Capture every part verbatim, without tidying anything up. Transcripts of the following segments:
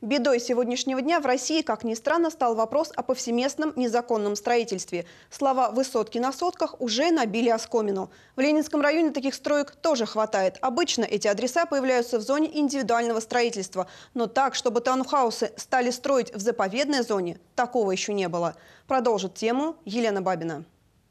Бедой сегодняшнего дня в России, как ни странно, стал вопрос о повсеместном незаконном строительстве. Слова «высотки на сотках» уже набили оскомину. В Ленинском районе таких строек тоже хватает. Обычно эти адреса появляются в зоне индивидуального строительства. Но так, чтобы таунхаусы стали строить в заповедной зоне, такого еще не было. Продолжит тему Елена Бабина.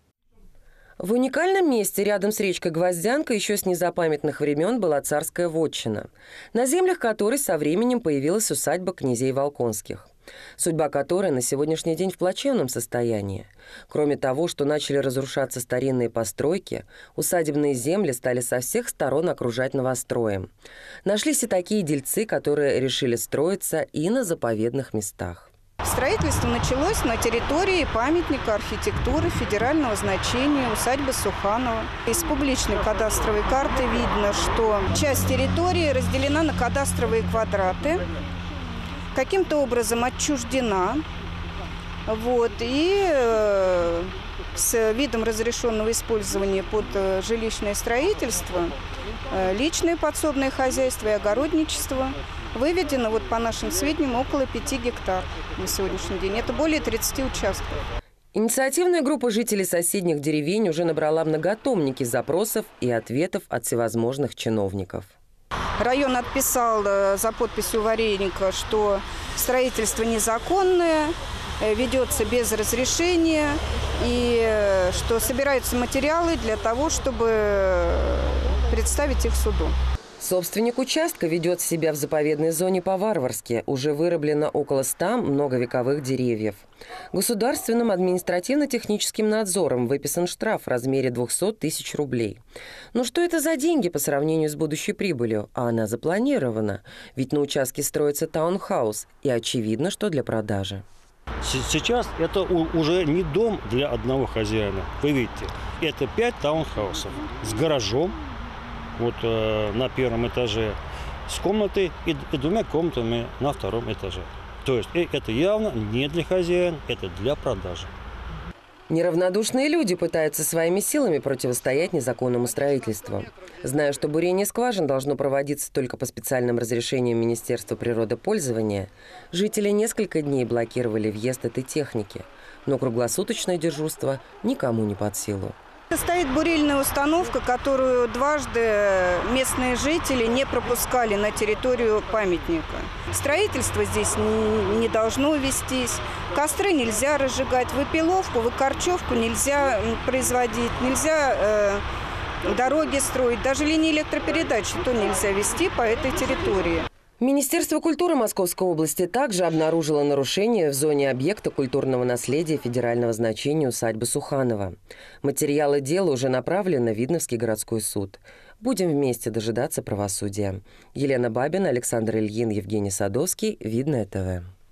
В уникальном месте рядом с речкой Гвоздянка еще с незапамятных времен была царская вотчина, на землях которой со временем появилась усадьба князей Волконских, судьба которой на сегодняшний день в плачевном состоянии. Кроме того, что начали разрушаться старинные постройки, усадебные земли стали со всех сторон окружать новостроем. Нашлись и такие дельцы, которые решили строиться и на заповедных местах. Строительство началось на территории памятника архитектуры федерального значения усадьбы Суханова. Из публичной кадастровой карты видно, что часть территории разделена на кадастровые квадраты, каким-то образом отчуждена. Вот, и э, с видом разрешенного использования под э, жилищное строительство, э, личное подсобное хозяйство и огородничество выведено, вот по нашим сведениям, около пяти гектар на сегодняшний день. Это более тридцати участков. Инициативная группа жителей соседних деревень уже набрала многотомники запросов и ответов от всевозможных чиновников. Район отписал э, за подписью вареника, что строительство незаконное, ведется без разрешения, и что собираются материалы для того, чтобы представить их суду. Собственник участка ведет себя в заповедной зоне по-варварски. Уже вырублено около ста многовековых деревьев. Государственным административно-техническим надзором выписан штраф в размере двухсот тысяч рублей. Но что это за деньги по сравнению с будущей прибылью? А она запланирована. Ведь на участке строится таунхаус, и очевидно, что для продажи. Сейчас это уже не дом для одного хозяина. Вы видите, это пять таунхаусов с гаражом, вот э, на первом этаже, с комнатой и, и двумя комнатами на втором этаже. То есть э, это явно не для хозяина, это для продажи. Неравнодушные люди пытаются своими силами противостоять незаконному строительству. Зная, что бурение скважин должно проводиться только по специальным разрешениям Министерства природопользования, жители несколько дней блокировали въезд этой техники. Но круглосуточное дежурство никому не под силу. Стоит бурильная установка, которую дважды местные жители не пропускали на территорию памятника. Строительство здесь не должно вестись, костры нельзя разжигать, выпиловку, выкорчевку нельзя производить, нельзя э, дороги строить, даже линии электропередачи то нельзя вести по этой территории. Министерство культуры Московской области также обнаружило нарушение в зоне объекта культурного наследия федерального значения усадьбы Суханова. Материалы дела уже направлены в Видновский городской суд. Будем вместе дожидаться правосудия. Елена Бабина, Александр Ильин, Евгений Садовский. Видное ТВ.